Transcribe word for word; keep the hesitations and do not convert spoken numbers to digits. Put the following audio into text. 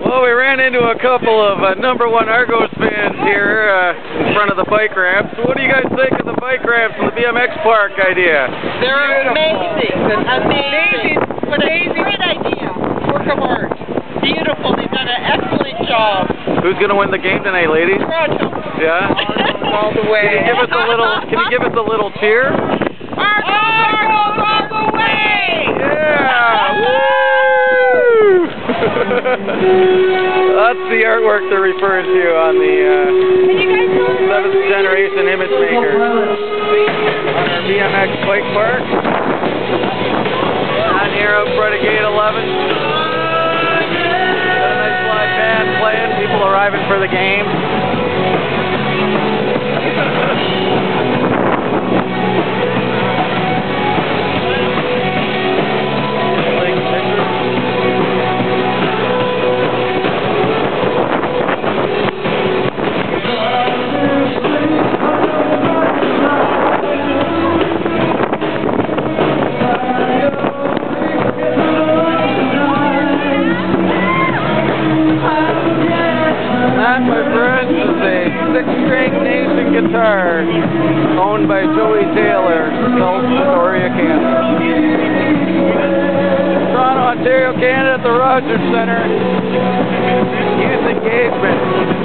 Well, we ran into a couple of uh, number one Argos fans here uh, in front of the bike ramps. What do you guys think of the bike ramps and the B M X park idea? They're amazing. Amazing. What a great idea. Work of art. Beautiful. They've done an excellent job. Who's going to win the game tonight, ladies? Toronto. Yeah? All the way. Can you give us a little, can you give us a little cheer? Argos all the way! Yeah! Woo! That's the artwork they're referring to on the uh, seventh generation image maker on our B M X bike park. Down here out front of gate eleven. Got a nice live band playing, people arriving for the game. That, my friends, is a six-string Nation guitar owned by Joey Taylor, South Victoria, Canada. Toronto, Ontario, Canada at the Rogers Centre. Youth engagement.